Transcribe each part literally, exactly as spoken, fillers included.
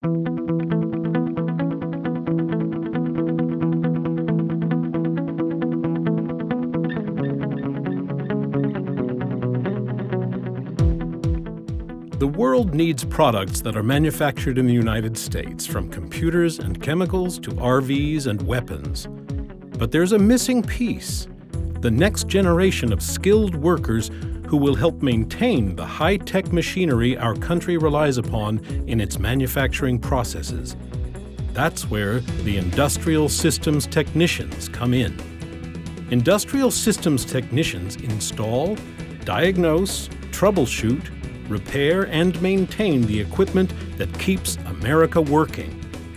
The world needs products that are manufactured in the United States, from computers and chemicals to R Vs and weapons. But there's a missing piece: the next generation of skilled workers who will help maintain the high-tech machinery our country relies upon in its manufacturing processes. That's where the industrial systems technicians come in. Industrial systems technicians install, diagnose, troubleshoot, repair, and maintain the equipment that keeps America working.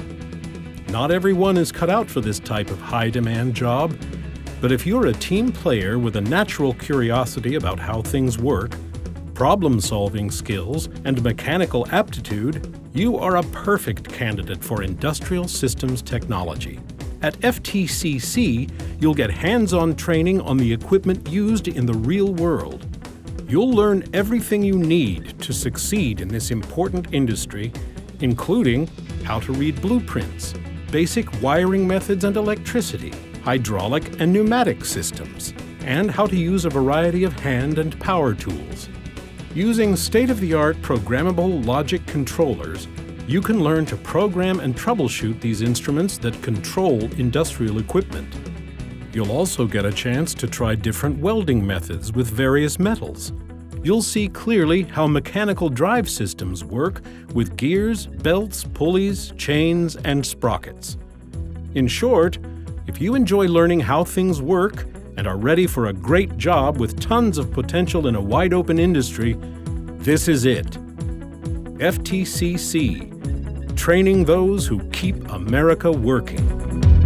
Not everyone is cut out for this type of high-demand job, but if you're a team player with a natural curiosity about how things work, problem-solving skills, and mechanical aptitude, you are a perfect candidate for industrial systems technology. At F T C C, you'll get hands-on training on the equipment used in the real world. You'll learn everything you need to succeed in this important industry, including how to read blueprints, basic wiring methods and electricity, hydraulic and pneumatic systems, and how to use a variety of hand and power tools. Using state-of-the-art programmable logic controllers, you can learn to program and troubleshoot these instruments that control industrial equipment. You'll also get a chance to try different welding methods with various metals. You'll see clearly how mechanical drive systems work with gears, belts, pulleys, chains, and sprockets. In short, if you enjoy learning how things work and are ready for a great job with tons of potential in a wide-open industry, this is it. F T C C, training those who keep America working.